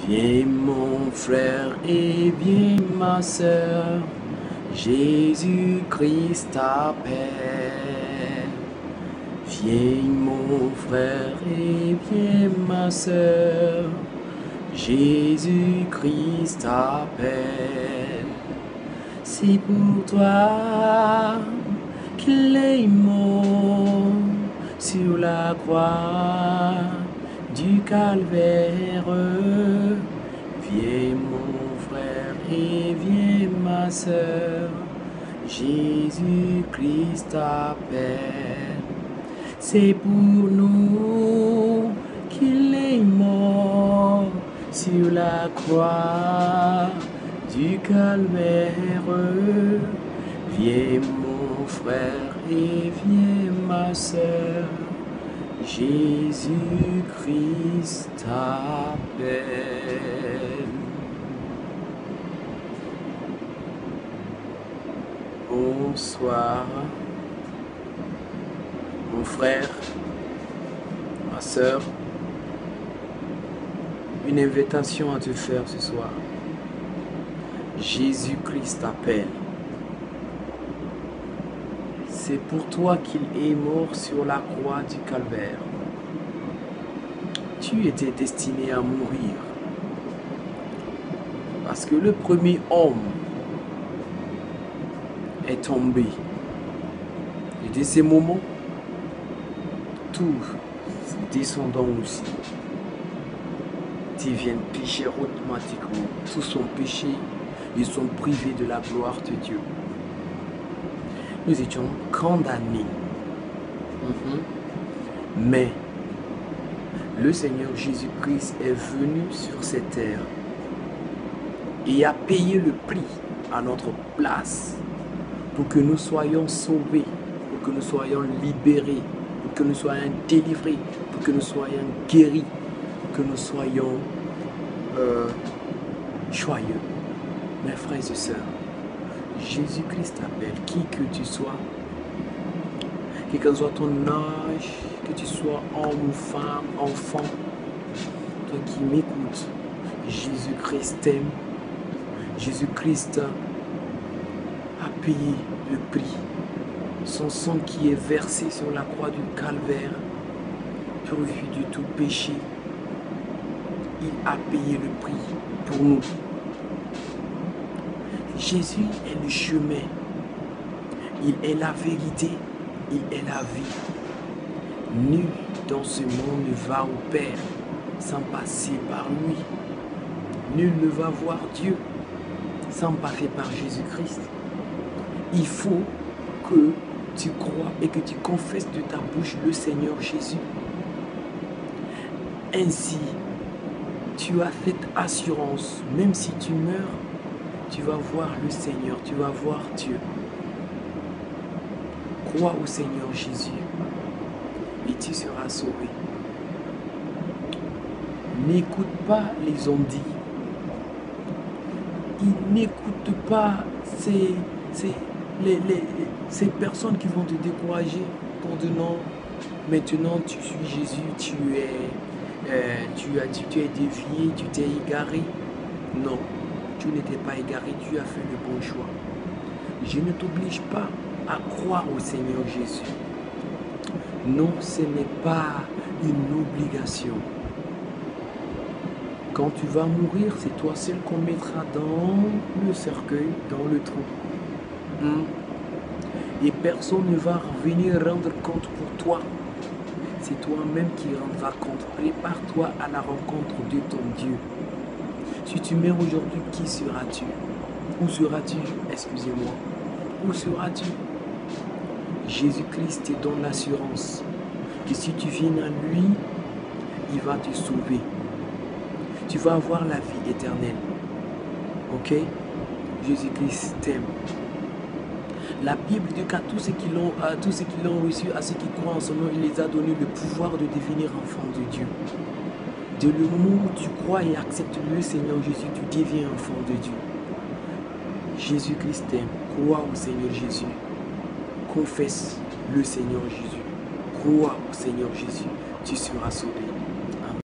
Viens mon frère et viens ma sœur, Jésus-Christ t'appelle. Viens mon frère et viens ma sœur, Jésus-Christ t'appelle. C'est pour toi qu'il est mort sur la croix du calvaire. Viens mon frère et viens ma sœur, Jésus-Christ t'appelle. C'est pour nous qu'il est mort sur la croix du calvaire. Viens mon frère et viens ma sœur, Jésus-Christ t'appelle. Bonsoir, mon frère, ma sœur. Une invitation à te faire ce soir. Jésus-Christ t'appelle. C'est pour toi qu'il est mort sur la croix du calvaire. Tu étais destiné à mourir. Parce que le premier homme est tombé. Et de ces moments, tous les descendants aussi deviennent pécheurs automatiquement. Tous sont péchés, ils sont privés de la gloire de Dieu. Nous étions condamnés. Mais le Seigneur Jésus-Christ est venu sur cette terre et a payé le prix à notre place pour que nous soyons sauvés, pour que nous soyons libérés, pour que nous soyons délivrés, pour que nous soyons guéris, pour que nous soyons joyeux. Mes frères et sœurs, Jésus-Christ t'appelle, qui que tu sois, quel que soit ton âge, que tu sois homme ou femme, enfant, toi qui m'écoutes, Jésus-Christ t'aime. Jésus-Christ a payé le prix. Son sang qui est versé sur la croix du calvaire, purifié de tout péché, il a payé le prix pour nous. Jésus est le chemin, il est la vérité, il est la vie. Nul dans ce monde ne va au Père sans passer par lui. Nul ne va voir Dieu sans passer par Jésus-Christ. Il faut que tu crois et que tu confesses de ta bouche le Seigneur Jésus. Ainsi, tu as cette assurance, même si tu meurs, tu vas voir le Seigneur, tu vas voir Dieu. Crois au Seigneur Jésus et tu seras sauvé. N'écoute pas les ondits. Ils n'écoutent pas ces personnes qui vont te décourager pour dire non, maintenant tu suis Jésus, tu es dévié, tu t'es égaré. Non, tu n'étais pas égaré, tu as fait le bon choix. Je ne t'oblige pas à croire au Seigneur Jésus. Non, ce n'est pas une obligation. Quand tu vas mourir, c'est toi seul qu'on mettra dans le cercueil, dans le trou. Et personne ne va venir rendre compte pour toi. C'est toi-même qui rendras compte. Prépare-toi à la rencontre de ton Dieu. Si tu meurs aujourd'hui, qui seras-tu? Où seras-tu? Excusez-moi. Où seras-tu? Jésus-Christ te donne l'assurance que si tu viens à lui, il va te sauver. Tu vas avoir la vie éternelle. Ok? Jésus-Christ t'aime. La Bible dit qu'à tous ceux qui l'ont reçu, à ceux qui croient en son nom, il les a donné le pouvoir de devenir enfants de Dieu. Dès le moment où tu crois et acceptes le Seigneur Jésus, tu deviens enfant de Dieu. Jésus-Christ t'aime. Crois au Seigneur Jésus. Confesse le Seigneur Jésus. Crois au Seigneur Jésus. Tu seras sauvé.